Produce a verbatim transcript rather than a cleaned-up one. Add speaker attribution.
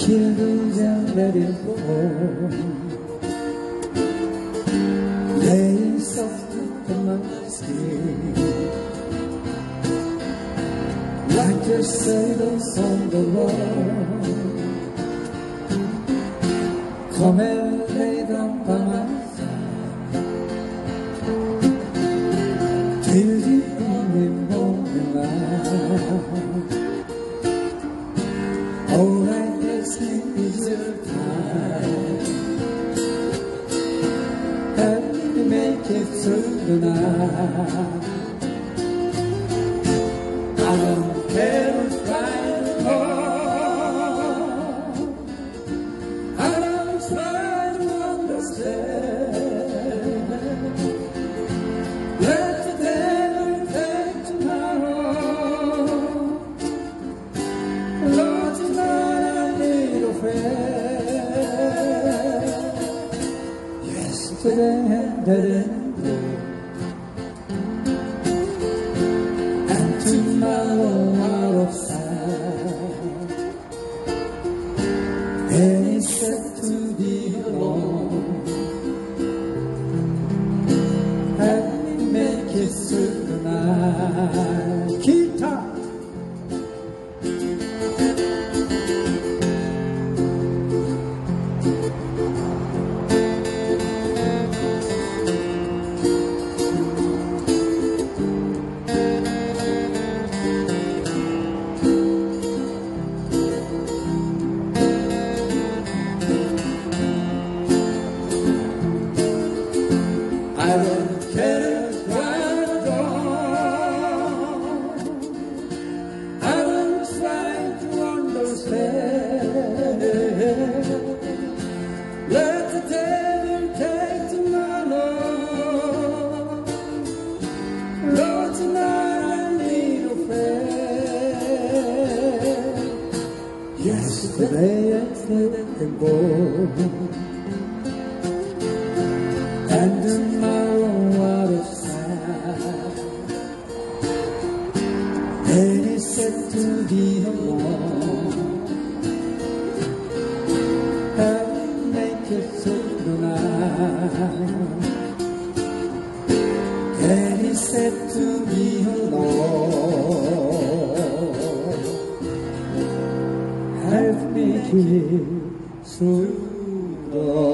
Speaker 1: Kill and let it go. Lay soft on my skin, like the sailors on the road. Come and lay down by my side till the early morning light. All I ask is your time, and you make it through the night. I don't care if I'm wrong, I don't try to understand. Let the devil take tomorrow. Lord, tonight I need a friend. Yesterday didn't go, and tomorrow out of sight. And he said to be alone, and we make it through the night. Keep time. I don't care if I'm wrong, I don't try to understand. Let the devil take tomorrow. Lord, tonight I need a friend. Yesterday I let them go, and tomorrow out of sight. And he said to be alone, and make it through the night. And he said to be alone, help me get through the